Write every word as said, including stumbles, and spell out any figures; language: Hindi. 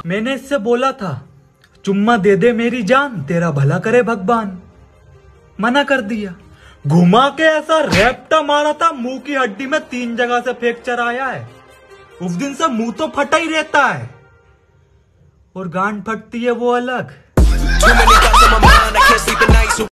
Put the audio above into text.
मैंने इससे बोला था चुम्मा दे दे मेरी जान, तेरा भला करे भगवान। मना कर दिया। घुमा के ऐसा रैप्टा मारा था, मुंह की हड्डी में तीन जगह से फ्रैक्चर आया है। उस दिन से मुंह तो फटा ही रहता है और गांड फटती है वो अलग।